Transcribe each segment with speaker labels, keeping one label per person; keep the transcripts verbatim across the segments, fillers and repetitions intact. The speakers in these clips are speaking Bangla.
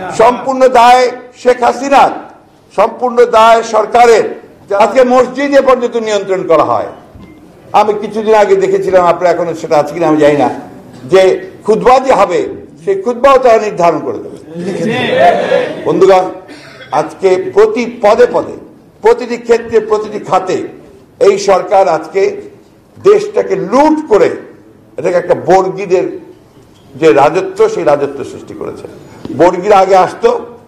Speaker 1: সম্পূর্ণ দায় শেখ হাসিনার, সম্পূর্ণ দায় সরকারের। আজকে মসজিদে পর্যন্ত নিয়ন্ত্রণ করা হয়। আমি কিছুদিন আগে দেখেছিলাম, আপনারা এখন সেটা আছে কিনা আমি জানি না, যে খুতবা যে হবে সেই খুতবাও তারা নির্ধারণ করে দেবে। বন্ধুগণ, আজকে প্রতি পদে পদে, প্রতিটি ক্ষেত্রে, প্রতিটি খাতে এই সরকার আজকে দেশটাকে লুট করে এটাকে একটা বর্গীদের যে রাজত্ব, সেই রাজত্ব সৃষ্টি করেছে। বর্গীরা আগে আসতো,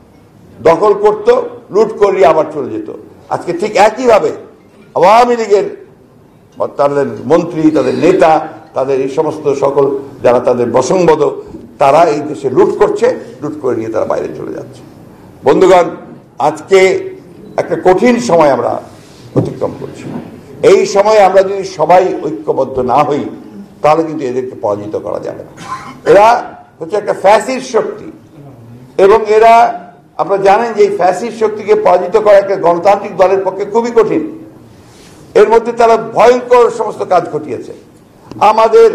Speaker 1: দখল করত, লুট করিয়ে আবার চলে যেত। আজকে ঠিক একইভাবে আওয়ামী লীগের তাদের মন্ত্রী, তাদের নেতা, তাদের এই সমস্ত সকল যারা তাদের বসংবদ, তারা এই দেশে লুট করছে, লুট করে নিয়ে তারা বাইরে চলে যাচ্ছে। বন্ধুগণ, আজকে একটা কঠিন সময় আমরা অতিক্রম করছি। এই সময়ে আমরা যদি সবাই ঐক্যবদ্ধ না হই, তাহলে কিন্তু এদেরকে পরাজিত করা যাবে না। এরা হচ্ছে একটা ফ্যাসিস্ট শক্তি, এবং এরা, আপনারা জানেন যে এই ফ্যাসিস্ট শক্তিকে পরাজিত করা একটা গণতান্ত্রিক দলের পক্ষে খুবই কঠিন। এর মধ্যে তারা ভয়ঙ্কর সমস্ত কাজ ঘটিয়েছে। আমাদের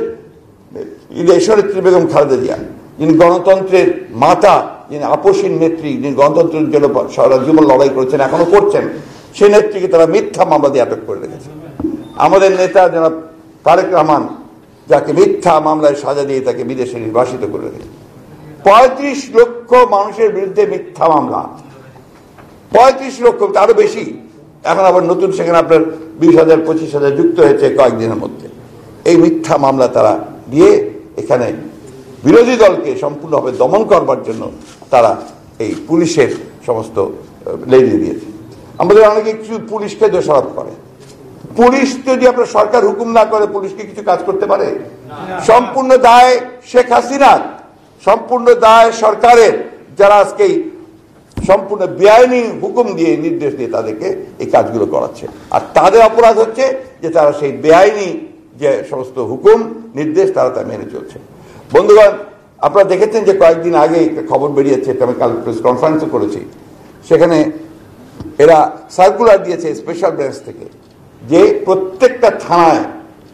Speaker 1: দেশনেত্রী বেগম খালেদা জিয়া, যিনি গণতন্ত্রের মাতা, যিনি আপসীন নেত্রী, যিনি গণতন্ত্রের জন্য সারা জীবন লড়াই করেছেন, এখনো করছেন, সেই নেত্রীকে তারা মিথ্যা মামলা দিয়ে আটক করে রেখেছে। আমাদের নেতা জনাব তারেক রহমান, যাকে মিথ্যা মামলায় সাজা দিয়ে তাকে বিদেশে নির্বাসিত করে রেখেছে। পঁয়ত্রিশ লক্ষ মানুষের বিরুদ্ধে মিথ্যা মামলা, পঁয়ত্রিশ লক্ষ, আরো বেশি। এখন আবার নতুন সেখানে আপনার বিশ হাজার পঁচিশ হাজার যুক্ত হয়েছে কয়েকদিনের মধ্যে। এই মিথ্যা মামলা তারা দিয়ে এখানে বিরোধী দলকে সম্পূর্ণভাবে দমন করবার জন্য তারা এই পুলিশের সমস্ত লেগে দিয়েছে। আমাদের অনেকে কিছু পুলিশকে দোষারোপ করে। পুলিশ যদি আপনার সরকার হুকুম না করে, পুলিশকে কিছু কাজ করতে পারে? সম্পূর্ণ দায় শেখ হাসিনার, সম্পূর্ণ দায় সরকারের, যারা আজকে সম্পূর্ণ বেআইনি হুকুম দিয়ে, নির্দেশ দিয়ে তাদেরকে এই কাজগুলো করাচ্ছে। আর তাদের অপরাধ হচ্ছে যে তারা সেই বেআইনি যে সমস্ত হুকুম নির্দেশ তারা তা মেনে চলছে। বন্ধুগণ, আপনারা দেখেছেন যে কয়েকদিন আগে একটা খবর বেরিয়েছে, আমি কাল প্রেস কনফারেন্সও করেছি, সেখানে এরা সার্কুলার দিয়েছে স্পেশাল ব্রাঞ্চ থেকে, যে প্রত্যেকটা থানায়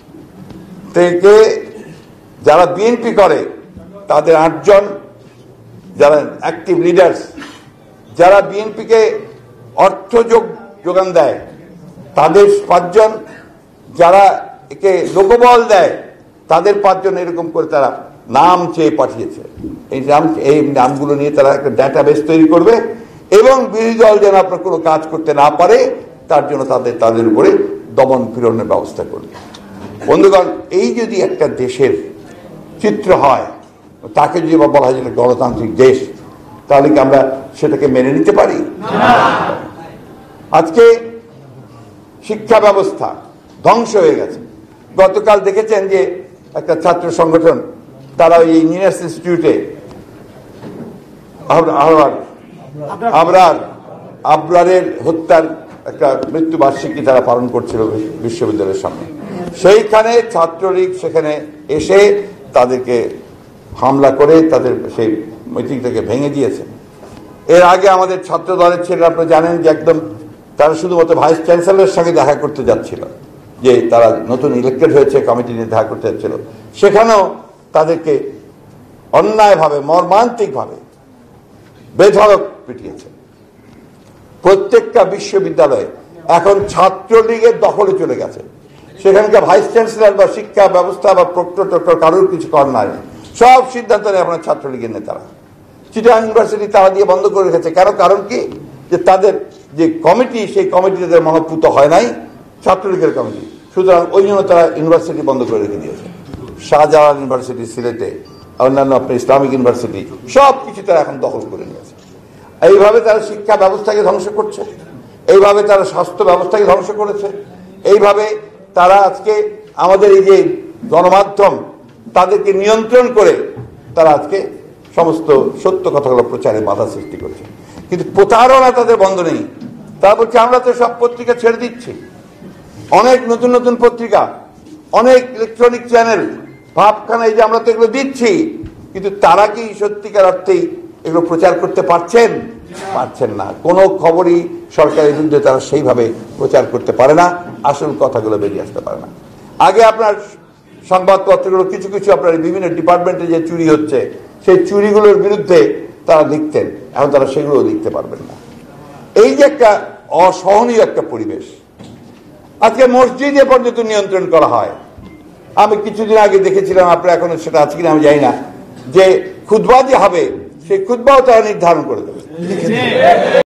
Speaker 1: থেকে যারা বিএনপি করে তাদের আটজন, যারা অ্যাক্টিভ লিডার্স, যারা বিএনপিকে অর্থ যোগান দেয় তাদের পাঁচজন, যারা একে লোকবল দেয় তাদের পাঁচজন, এরকম করে তারা নাম চেয়ে পাঠিয়েছে। এই নাম, এই নামগুলো নিয়ে তারা একটা ডেটাবেস তৈরি করবে, এবং বিরোধী দল যেন আপনার কোনো কাজ করতে না পারে তার জন্য তাদের তাদের উপরে দমন পীড়নের ব্যবস্থা করবে। বন্ধুগণ, এই যদি একটা দেশের চিত্র হয়, তাকে যদি বলা হয় যে গণতান্ত্রিক দেশ, তাহলে কি আমরা সেটাকে মেনে নিতে পারি? আজকে শিক্ষা ব্যবস্থা ধ্বংস হয়ে গেছে। গতকাল দেখেছেন যে একটা ছাত্র সংগঠন, তারা ওই ইঞ্জিনিয়ার্স ইনস্টিটিউটে আবরার আবরারের হত্যার একটা মৃত্যুবার্ষিকী তারা পালন করছিল বিশ্ববিদ্যালয়ের সামনে। সেইখানে ছাত্রলীগ সেখানে এসে তাদেরকে হামলা করে তাদের সেই মিটিংটাকে ভেঙে দিয়েছে। এর আগে আমাদের ছাত্র দলের ছেলেরা, আপনারা জানেন যে একদম তারা শুধুমাত্র ভাইস চ্যান্সেলরের সঙ্গে দেখা করতে যাচ্ছিল, যে তারা নতুন ইলেক্টেড হয়েছে, কমিটি নিয়ে দেখা করতে যাচ্ছিল, সেখানেও তাদেরকে অন্যায়ভাবে, মর্মান্তিকভাবে বেধড়ক পিটিয়েছে। প্রত্যেকটা বিশ্ববিদ্যালয়ে এখন ছাত্রলীগের দখলে চলে গেছে। সেখানকার ভাইস চ্যান্সেলর বা শিক্ষা ব্যবস্থা বা প্রক্টর টক্টর কারোর কিছু করার নাই, সব সিদ্ধান্ত নেয় আপনার ছাত্রলীগের নেতারা। চিটাগাং ইউনিভার্সিটি তারা দিয়ে বন্ধ করে রেখেছে। কেন? কারণ কি, যে তাদের যে কমিটি, সেই কমিটি তাদের মনোপুত হয় নাই, ছাত্রলীগের কমিটি, সুতরাং ওই জন্য তারা ইউনিভার্সিটি বন্ধ করে রেখে দিয়েছে। শাহজালাল ইউনিভার্সিটি সিলেটে, অন্যান্য আপনার ইসলামিক ইউনিভার্সিটি, সব কিছু তারা এখন দখল করে নিয়েছে। এইভাবে তারা শিক্ষা ব্যবস্থাকে ধ্বংস করছে, এইভাবে তারা স্বাস্থ্য ব্যবস্থাকে ধ্বংস করেছে, এইভাবে তারা আজকে আমাদের এই যে গণমাধ্যম, তাদেরকে নিয়ন্ত্রণ করে তারা আজকে সমস্ত সত্য কথাগুলো প্রচারে বাধা সৃষ্টি করছে। কিন্তু প্রতারণা তাদের বন্ধ নেই। তারা বলছে আমরা তো সব পত্রিকা ছেড়ে দিচ্ছি, অনেক নতুন নতুন পত্রিকা, অনেক ইলেকট্রনিক চ্যানেল, ভাবখানা এই যে আমরা তো এগুলো দিচ্ছি, কিন্তু তারা কি সত্যিকার অর্থেই এগুলো প্রচার করতে পারছেন? পারছেন না। কোনো খবরই সরকারের বিরুদ্ধে তারা সেইভাবে প্রচার করতে পারে না, আসল কথাগুলো বেরিয়ে আসতে পারে না। আগে আপনার সংবাদপত্রগুলো কিছু কিছু আপনার বিভিন্ন ডিপার্টমেন্টে যে চুরি হচ্ছে, সেই চুরিগুলোর বিরুদ্ধে তারা লিখতেন। এখন তারা সেগুলো লিখতে পারবেন না। এই যে একটা অসহনীয় একটা পরিবেশ, আজকে মসজিদে পর্যন্ত নিয়ন্ত্রণ করা হয়। আমি কিছুদিন আগে দেখেছিলাম, আপনারা এখন সেটা আছে কিনা আমি জানি না, যে খুতবা যে হবে সেই খুতবাও তারা নির্ধারণ করে দেবে।